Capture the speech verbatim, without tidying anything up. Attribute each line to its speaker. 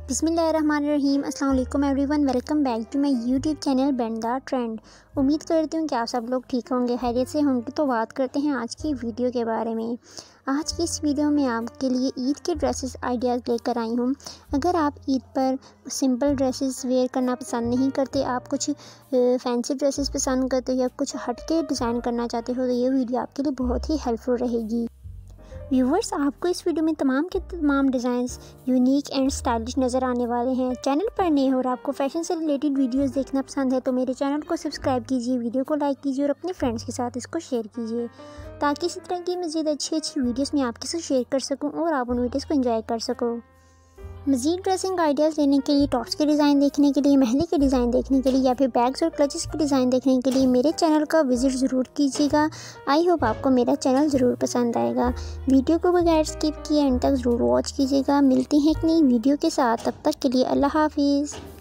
Speaker 1: बिस्मिल्लाहिर्रहमानिर्रहीम अस्सलाम वालेकुम everyone, welcome back to my YouTube channel band the trend. उम्मीद करती हूँ कि आप सब लोग ठीक होंगे, खैरियत से होंगे। तो बात करते हैं आज की वीडियो के बारे में। आज की इस वीडियो में आपके लिए ईद के ड्रेसेस आइडियाज़ लेकर आई हूँ। अगर आप ईद पर सिंपल ड्रेसेस वेयर करना पसंद नहीं करते, आप कुछ फैंसी ड्रेसेस पसंद करते हो या कुछ हटके डिज़ाइन करना चाहते हो, तो ये वीडियो आपके लिए बहुत ही हेल्पफुल रहेगी। व्यूवर्स, आपको इस वीडियो में तमाम के तमाम डिज़ाइंस यूनिक एंड स्टाइलिश नज़र आने वाले हैं। चैनल पर नए हो और आपको फैशन से रिलेटेड वीडियोस देखना पसंद है तो मेरे चैनल को सब्सक्राइब कीजिए, वीडियो को लाइक कीजिए और अपने फ्रेंड्स के साथ इसको शेयर कीजिए, ताकि इसी तरह की मज़ीद अच्छी अच्छी वीडियोस मैं आपके साथ शेयर कर सकूँ और आप उन वीडियोज़ को एंजॉय कर सको। मज़ीद ड्रेसिंग आइडियाज़ लेने के लिए, टॉप्स के डिज़ाइन देखने के लिए, मेहंदी के डिज़ाइन देखने के लिए या फिर बैग्स और क्लचेस के डिज़ाइन देखने के लिए मेरे चैनल का विज़िट ज़रूर कीजिएगा। आई होप आपको मेरा चैनल ज़रूर पसंद आएगा। वीडियो को बगैर स्किप किए एंड तक ज़रूर वॉच कीजिएगा। मिलती हैं एक नई वीडियो के साथ, तब तक के लिए अल्लाह हाफिज़।